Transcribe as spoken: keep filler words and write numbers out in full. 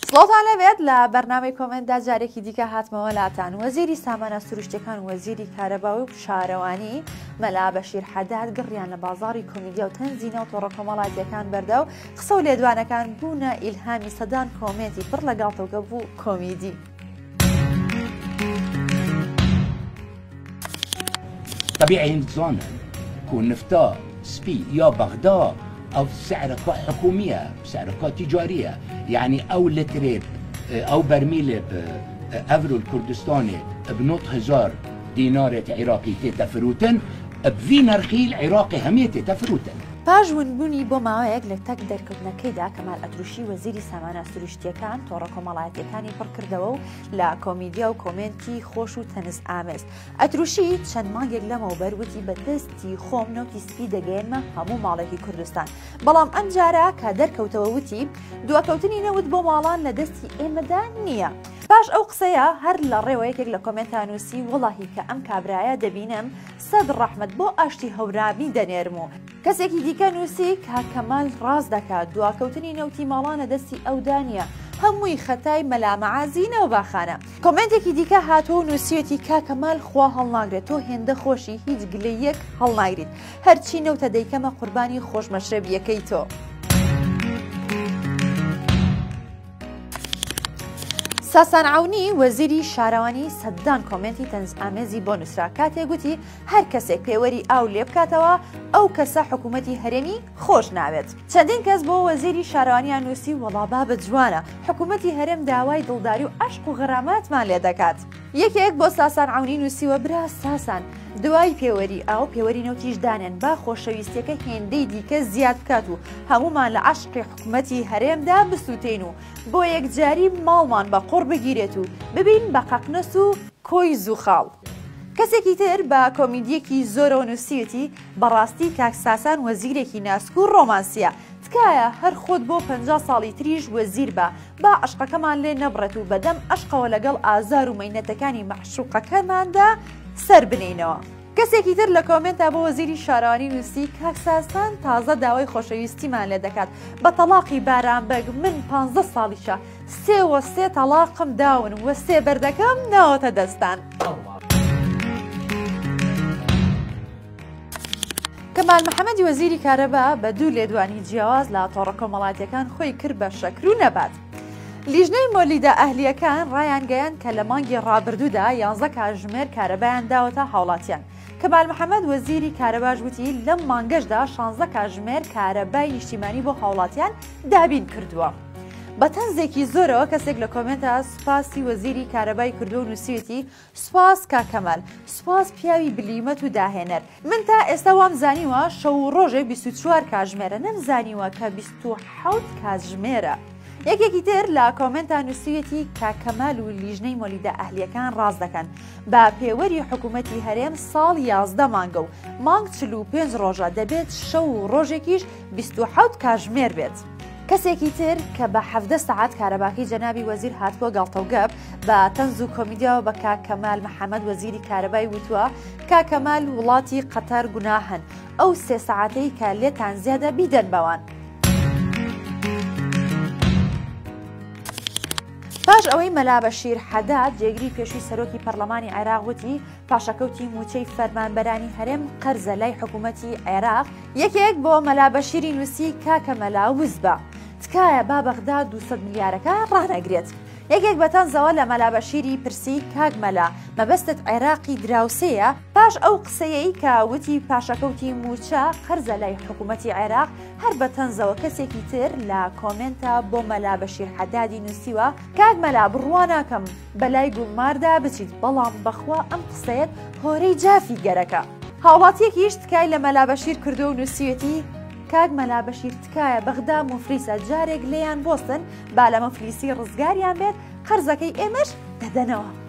سڵاتان لەبێت لە بەرنامەی کۆمنتدا جارێکی دیکە هاتمەوە لاتان. وەزیری سامانە سروشتەکان وەزیری کارەباوی و شارەوانی مەلا بەشیر حەداد گڕیان لە بازاڕی کۆمیدیا و تەنزینە و تۆڕە کۆمەڵایەتیەکان بەردە و قسە و لێدوانەکان بوونە ئیلهامی سەدان کۆمێتی پڕ لە گاڵتەوکە بوو کۆمیدی. طبيعي هندزانا كون نفطا سبي يا بغداد أو سعرها حكومية سعرها تجارية، يعني أو لتريب أو برميل بأفرو الكردستاني بنص هزار دينار عراقي تفروتن بفي نرخيل عراقي همية تفروتن. پاش ونبوونی بۆ ماوەیەک لە تەک دەرکەوتنەکەیدا کەمال ئەتروشی وەزیری سامانە سروشتیەکان تۆڕە کۆمەڵایەتیەکانی پڕ کردەوە و لە کۆمیدیا و کۆمنتی خۆش و تەنس ئامێز. ئەتروشی چەند مانگێک لەمەوبەر وتی بە دەستی خۆم نەوتی سپی دەگەێنمە هەموو ماڵێکی کوردستان، بەڵام ئەم جارە کە دەرکەوتەوە وتی دواکەوتنی نەوت بۆ ماڵان لە دەستی ئێمەدا نییە. باش ئەو قسەیە هەر لە ڕێوە یەکێک لە کۆمنتان نووسی وەڵاهی کە ئەم کابرایە دەبینم سەد ڕەحمەت بۆ ئاشتی هەورابی دەنێرم و کەسێکی دیکە نووسی کە کەمال ڕاز دەکات دواکەوتنی نەوتی ماڵانە دەستی ئەودانیە هەمووی خەتای مەلامەعازینە و باخانە. کۆمنتێکی دیکە هاتۆ و نووسیەتی کا کەمال خوا هەڵناگرێت تۆ هێندە خۆشی هیچ گلەیەک هەڵناگریت هەرچی نەوتە دەیکەمە قوربانی خۆشمەشرەبیەکەی تۆ. ساسان عونی وەزیری شارەوانی سەدان کۆمنتی تەنز ئامێزی بۆ نووسرا کاتێک گوتی هەر کەسێک پێوەری ئاو لێ بکاتەوە ئەو کەسە حکوومەتی هەرێمی خۆش ناوێت. چەندین کەس بۆ وەزیری شارەوانیان نووسی وەڵابا بە جوانە حکوومەتی هەرێم داوای دڵداری و عەشق و غەراماتمان لێ دەکات. یەکێک بۆ ساسان عونی نووسیوە برا ساسان دوای پێوەری ئاو پێوەری نەوتیش دانێن با خۆشەویستیەکە هێندەی دیکە زیاد بکات و هەمومان لە عەشقی حکوومەتی هەرێمدا بسووتین و بۆ یەکجاری ماڵمان بە قوڕ بگیرێت و ببین بە قەقنەس و کۆی زووخاڵ. کەسێکی تر بە کۆمیدیەکی زۆرەوە نووسیەتی بەڕاستی کاک ساسان وەزیرێکی ناسک و ڕۆمانسیە، تکایە هەر خۆت بۆ پەنجا ساڵی تریش وەزیر بە با عەشقەکەمان لێ نەبڕێت و بەدەم عەشقەوە لەگەڵ ئازار و مەینەتەکانی مەعشوقەکەماندا سەر بنینەوە. کەسێکی تر لە کۆمنتە بۆ وەزیری شارەوانی نووسی کاک ساسان تازە داوای خۆشەویستیمان لێ دەکات بە تەلاقی بارانبەگ من پانزە ساڵیشە سێ وە سێ تەلاقم داون وە سێ بەردەکەم ناوەتە دەستان. کەمال محەممەدی وەزیری کارەبا بە دوو لێدوانی جیاواز لە تۆڕە کۆمەڵایەتیەکان خۆی کرد بە شەکر و نەبات. لیژنەی مۆلیدا ئەهلیەکان ڕایان گەیان کە لە مانگی ڕابردوودا یانزە کاتژمێر کارەبایان داوەتە هاوڵاتیان. کەمال محەممەد وەزیری کارەباش وتی لەم مانگەشدا شانزە کاتژمێر کارەبای نیشتیمانی بۆ هاوڵاتیان دابین کردووە. بە تەنزێکی زۆرەوە کەسێک لە کۆمنتە سوپاسی وەزیری کارەبای کردو و نووسیوێتی سوپاس کاکەمال سوپاس پیاوی بلیمەت و داهێنەر من تا ئێستا وام زانیوە شەو ڕۆژێ بیست و چوار کاتژمێرە نەمزانیوە کە بیست و حەوت کاتژمێرە. یەکێکی تر لە کۆمنتە نووسیوێتی کاکەمال و لیژنەی مۆلیدا ئەهلیەکان ڕاز دەکەن بە پێوەری حکوومەتی هەرێم ساڵ یازدە مانگە و مانگ چل و پێنج ڕۆژە دەبێت شەو و ڕۆژێکیش بیست و حەوت کاتژمێر بێت. کەسێکی تر کە بە حەڤدە سەعات کارەباکەی جەنابی وەزیر هاتبووە گاڵتەوگەب بە تەنز و کۆمیدیاوە بە کاک کەمال محەممەد وەزیری کارەبای وتووە کاک کەمال وڵاتی قەتەر گوناهن ئەو سێ سەعاتەی کە لێتان زیادە بیدەن بەوان. باش ئەوەی مەلا بەشیر حەداد جێگری پێشووی سەرۆکی پەرلەمانی عێراق وتی پاشەکەوتی موچەی فەرمانبەرانی هەرێم قەرزە لای حکوومەتی عێراق یەکێک بۆ مەلا بەشیری نووسی کاکە مەلا وز بە تکایە با بەغداد دووسەد میلیارەکە ڕانەگرێت. یەکێک بەتەنزەوە لە مەلا بەشیری پرسی کاک مەلا مەبەستت عێراقی دراوسەیە پاش ئەو قسەیەی کە وتی پاشەکەوتی موچە قەرزە لای حکوومەتی عێراق هەر بەتەنزەوە کەسێکی تر لە کۆمنتە بۆ مەلا بەشیر حەدادی نووسیوە کاک مەلا بڕواناکەم بەلای گوماردا بچیت بەڵام بەخوا ئەم قسەیەت هۆرەی جافی گەرەکە. هاوڵاتیەکیش تکای لە مەلا بەشیر کردو و نووسیوێتی کاک مەلا بەشیر تکایە بەغدا مفلیسە جارێک لێیان بۆستن با لە مفلیسی ڕزگاریان بێت قەرزەکەی ئێمەش دەدەنەوە.